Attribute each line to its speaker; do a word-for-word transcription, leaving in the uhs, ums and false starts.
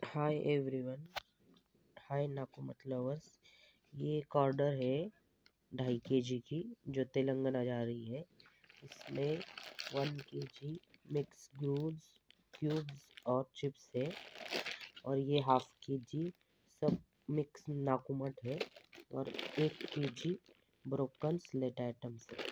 Speaker 1: Hi everyone. हाय नाकुमत lovers. ये एक order है ढाई के जी की जो तेलंगाना जा रही है। इसमें one K G mix grooves cubes और चिप्स है और ये हाफ के जी सब मिक्स नाकुमट है और एक के जी ब्रोकन स्लेट आइटम्स है।